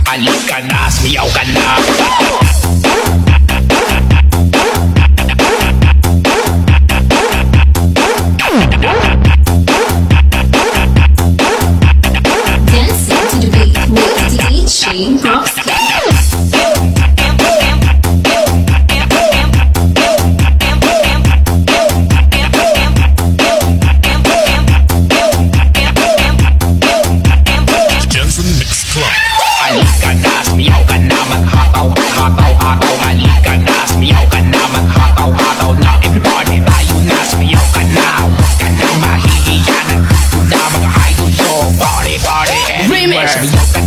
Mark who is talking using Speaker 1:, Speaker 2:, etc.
Speaker 1: Halika na, sumiyaw ka na.
Speaker 2: Dancing to the beat with DJ Rockstar.
Speaker 1: Halika na, sumiyaw ka na, maghataw, hataw, hataw. Halika na, sumiyaw ka na, maghataw, hataw na. Everybody tayo na, sumiyaw ka na. Huwag ka na mahihiya, nandito na mga idol. So party, party everywhere. Sumiyaw ka